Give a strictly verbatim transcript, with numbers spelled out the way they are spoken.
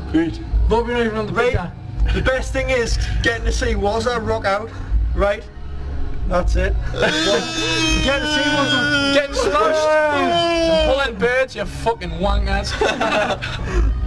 Great. But we're not even on the Right. picture. The best thing is getting to see Wazza rock out. Right. That's it. Getting to see Wazza. Getting smashed. And pulling birds, you fucking wankers.